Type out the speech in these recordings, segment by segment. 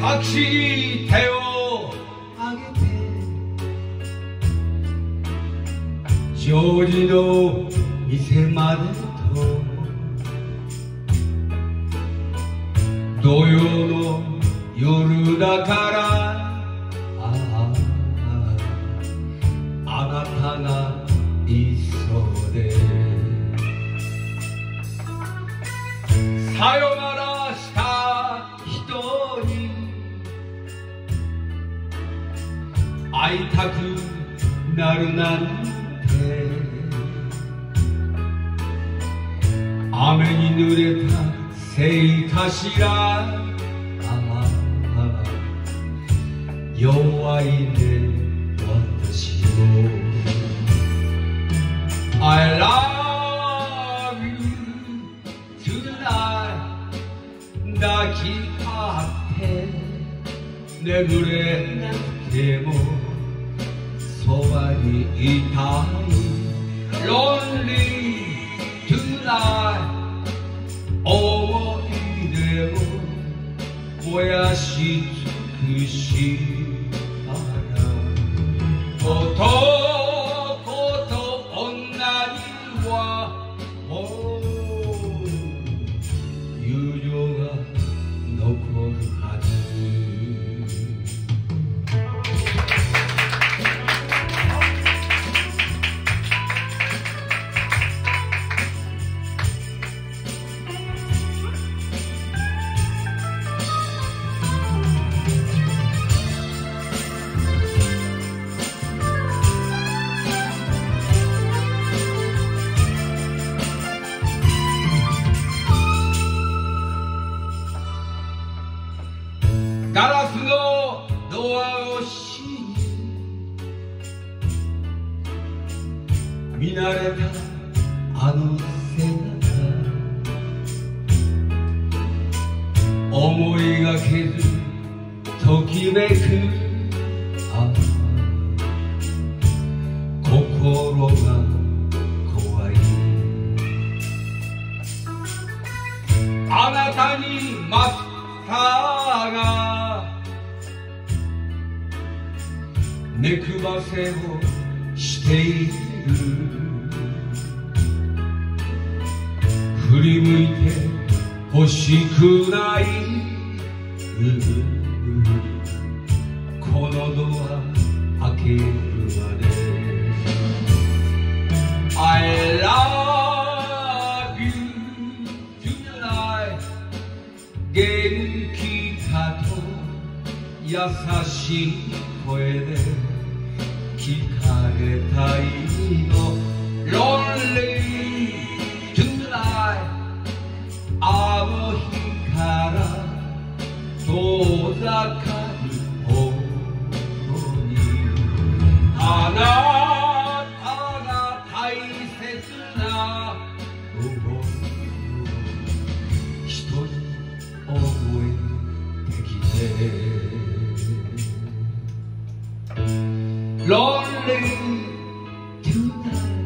박시 태워あげてジョージの店までと土曜の夜だからあなたがいそうでさよならした人に会いたくなるなんて雨に濡れたせいかしら弱いね私も I love you tonight 抱き合って眠れなくてもそばにいたい Lonely tonight 思い出を燃やし尽くしたら男と女にはもう友情が残るはずガラスのドア越しに見慣れたあの背中思いがけずときめく心が怖いあなたにマスターが目配せをしている振り向いて欲しくないこのドア開けるまで I love you tonight 元気かと優しい声で聞かれたいの Lonely tonight あの日から遠ざかるほどにあなたが大切なもの一人覚えてきて Lonely tonight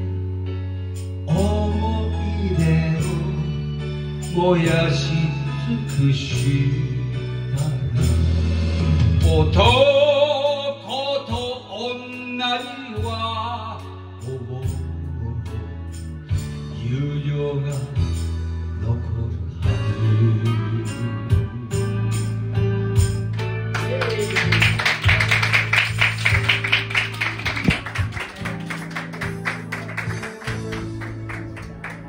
思い出を燃やし尽くしたら男と女には友情が